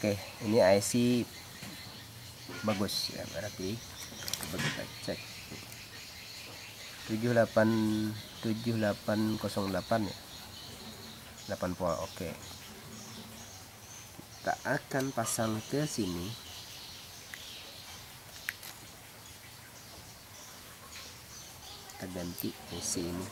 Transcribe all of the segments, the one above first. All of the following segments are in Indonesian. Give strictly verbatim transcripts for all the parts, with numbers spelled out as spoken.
Oke, ini I C bagus ya, berarti coba kita cek tujuh delapan tujuh delapan nol delapan ya, delapan volt. Oke, kita akan pasang ke sini. Kita ganti I C ini.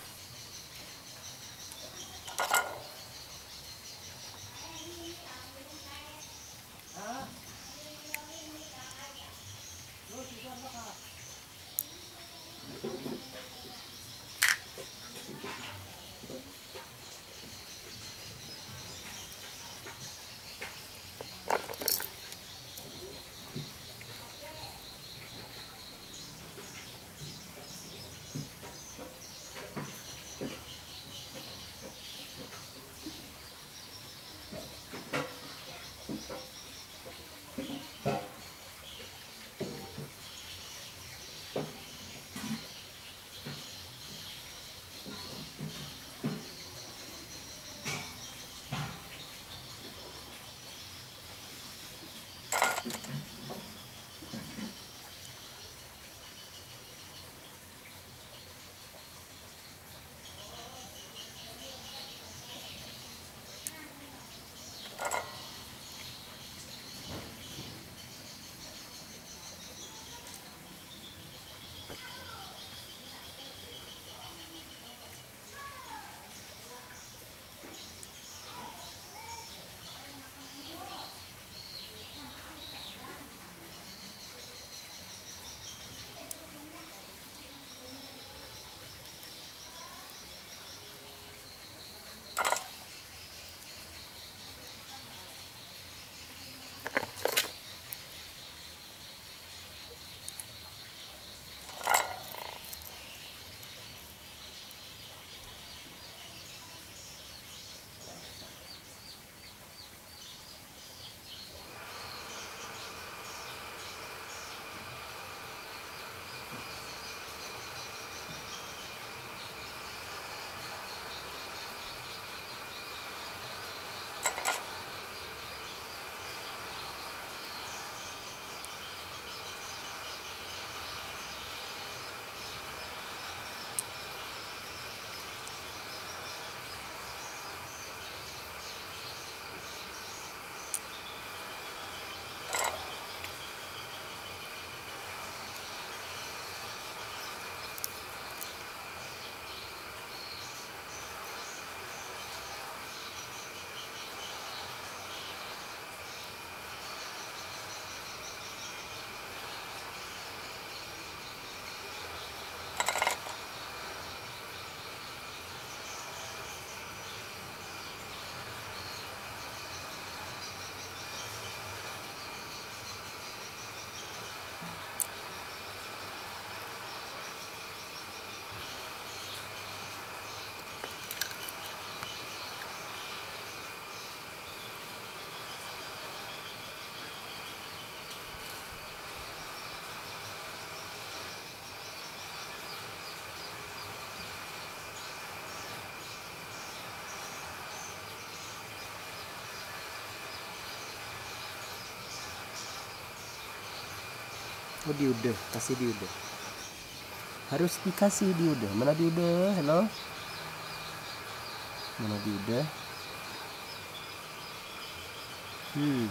Oh, diudah, kasih diudah. Harus dikasih diudah. Mana diudah? Halo? Mana diudah? Hmm.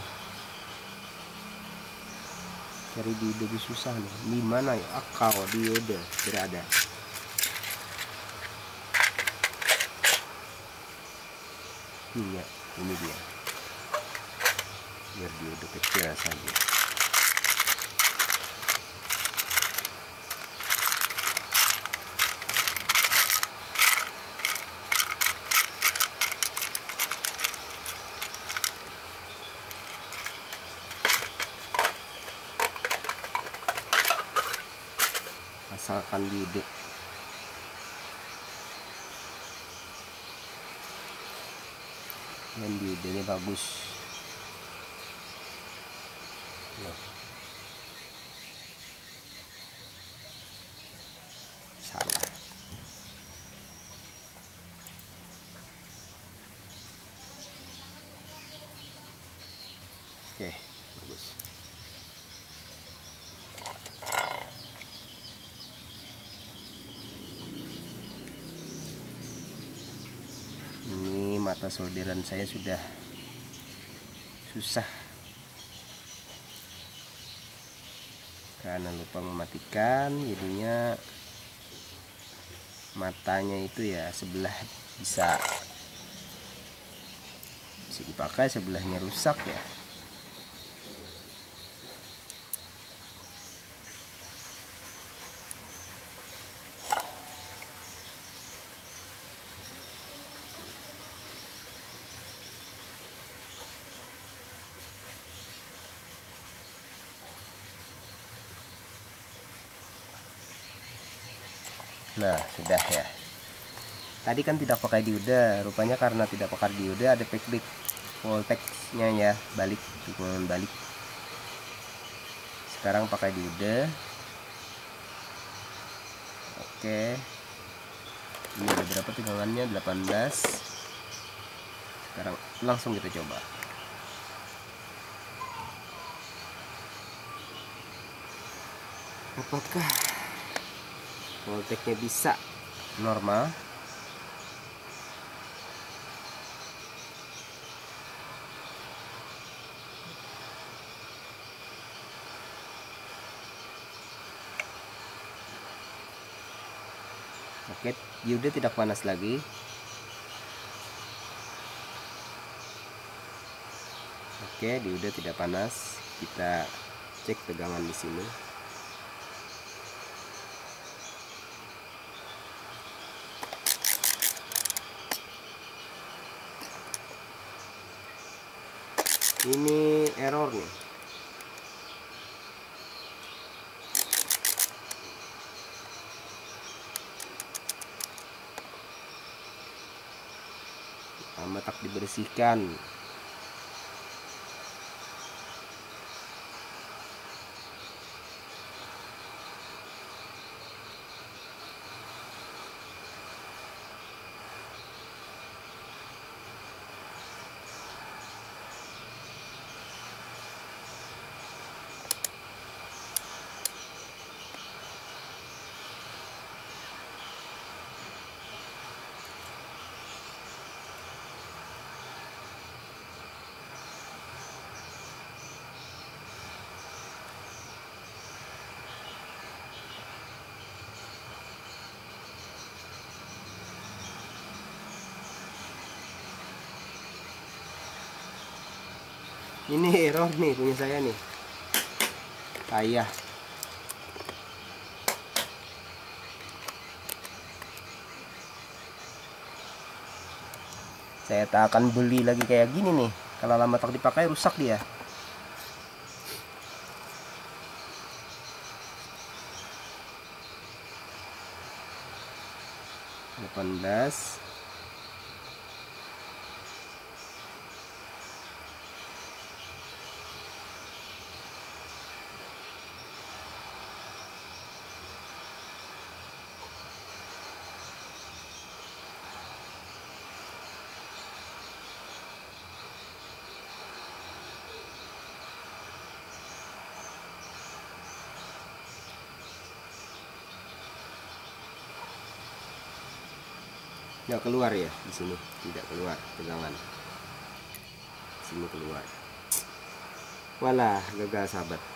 Cari diudah lebih susah nih. Di mana ya akal diudah berada? Iya, ini dia. Biar diudah kecil saja. Asalkan diudah. Dan diudahnya bagus. Loh. Salah. Oke, bagus. Ini mata solderan saya sudah susah karena lupa mematikan, jadinya matanya itu ya sebelah bisa bisa dipakai, sebelahnya rusak ya. Nah, sudah ya. Tadi kan tidak pakai dioda, rupanya karena tidak pakai dioda ada backlight voltage-nya ya, balik, dukungan balik. Sekarang pakai dioda. Oke. Ini ada berapa tegangannya? delapan belas. Sekarang langsung kita coba. Apakah voltage-nya bisa normal? Oke, dioda tidak panas lagi. Oke, dioda tidak panas. Kita cek tegangan di sini. Ini error nih. Lama tak dibersihkan. Ini error nih punya saya nih. Saya Saya tak akan beli lagi kayak gini nih. Kalau lama tak dipakai rusak dia. delapan belas. Nggak keluar ya di sini, tidak keluar tegangan. Sini keluar. Walah, gagal sahabat.